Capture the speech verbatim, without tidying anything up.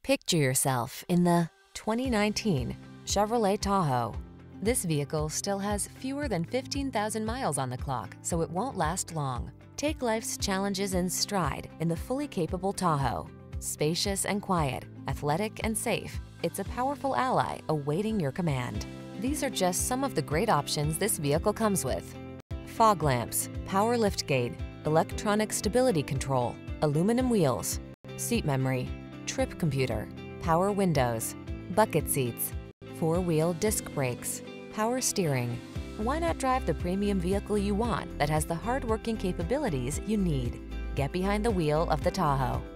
Picture yourself in the twenty nineteen Chevrolet Tahoe. This vehicle still has fewer than fifteen thousand miles on the clock, so it won't last long. Take life's challenges in stride in the fully capable Tahoe. Spacious and quiet, athletic and safe, it's a powerful ally awaiting your command. These are just some of the great options this vehicle comes with: fog lamps, power liftgate, electronic stability control, aluminum wheels, seat memory, trip computer, power windows, bucket seats, four-wheel disc brakes, power steering. Why not drive the premium vehicle you want that has the hard-working capabilities you need? Get behind the wheel of the Tahoe.